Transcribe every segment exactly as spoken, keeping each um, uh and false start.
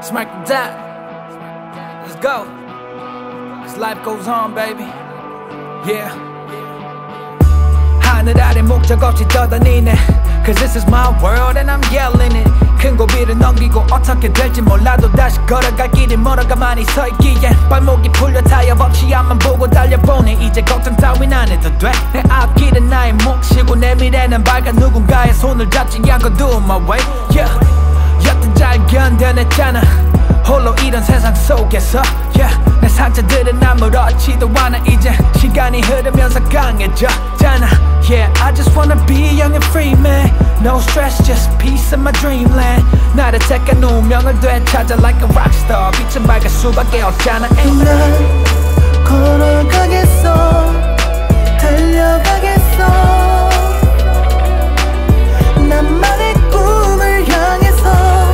Smack the dot. Let's go. Cause life goes on, baby. Yeah. 하늘 아래 목적 없이 떠다니네. Cause this is my world and I'm yelling it. 큰 고비를 넘기고 어떻게 될지 몰라도 다시 걸어갈 길이 멀어 가만히 서 있기엔 발목이 풀려 타협 없이 앞만 보고 달려보네. 이제 걱정 따윈 안 해도 돼. 내 앞길은 나의 몫이고 내 미래는 밝아 누군가의 손을 잡지 않고 doing my way. Yeah. 여튼 잘 견뎌냈잖아 홀로 이런 세상 속에서. Yeah. 내 상처들은 아무렇지도 않아. 이제 시간이 흐르면서 강해졌잖아. Yeah, I just wanna be young and free, man. No stress, just peace in my dreamland. 나를 택한 운명을 되찾아 like a rockstar. 빛은 밝을 수밖에 없잖아. 난 걸어가겠어, 달려가겠어. 나만의 꿈을 향해서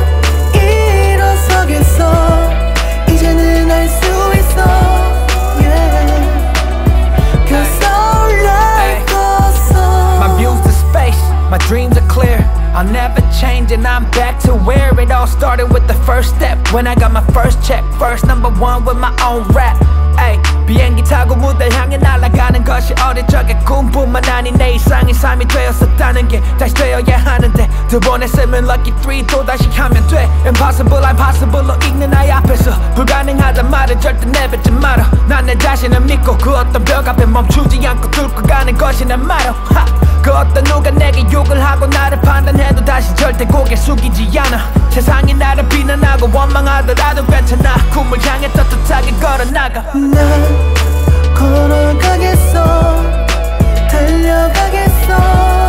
일어서겠어. 이제는 알 수 있어. Yeah. Cause all life goes on. My views to space, my dreams are clear. I'll never change and I'm back to where it all started with the first step. When I got my first check, first number one with my own rap. Ay, 비행기 타고 무대를 향해 날아가는 것이 어릴 적의 꿈뿐만 아닌 내 이상의 삶이 되었었다는 게 다시 되어야 하는데 두 번 했으면 lucky three 또 다시 하면 돼. Impossible, impossible로 읽는 나의 앞에서 불가능하단 말을 절대 내뱉지 마라. 난 내 자신을 믿고 그 어떤 벽 앞에 멈추지 않고 뚫고 가는 것이 내 motto. 그 어떤 누가 내게 욕을 하고 나를 판단해도 다시 절대 고개 숙이지 않아. 세상이 나를 비난하고 원망하더라도 괜찮아. 꿈을 향해 떳떳하게 걸어나가. 난 걸어가겠어, 달려가겠어.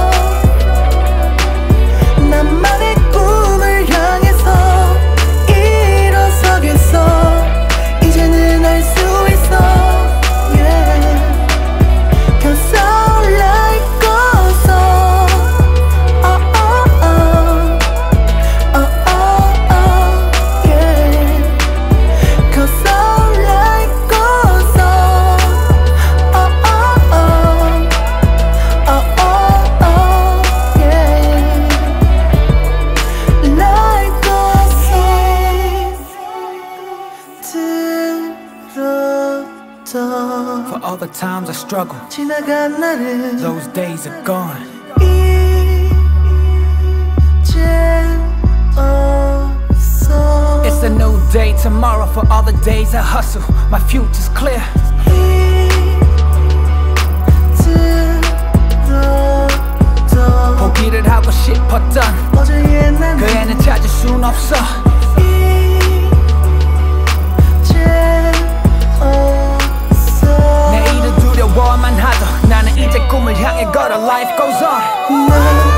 나만의 꿈을 향해서 일어서겠어. 이제는 알 수 있어. Yeah. Cause all life goes on. Oh, oh, oh. Oh, oh, oh. Yeah. Cause all life goes on. Oh, oh, oh. Oh, oh, oh. Yeah. Life goes on. 들었던 For all the times I struggle, 지나간 날은 those days are gone. 이젠 없어. It's a new day tomorrow for all the days I hustle. My future's clear. 들었던 포기를 하고 싶었던 어제의 나는 그 애는 찾을 순 없어. 이젠 없어. 내일을 두려워만 하도 나는 이제 꿈을 향해 걸어. Life goes on. 난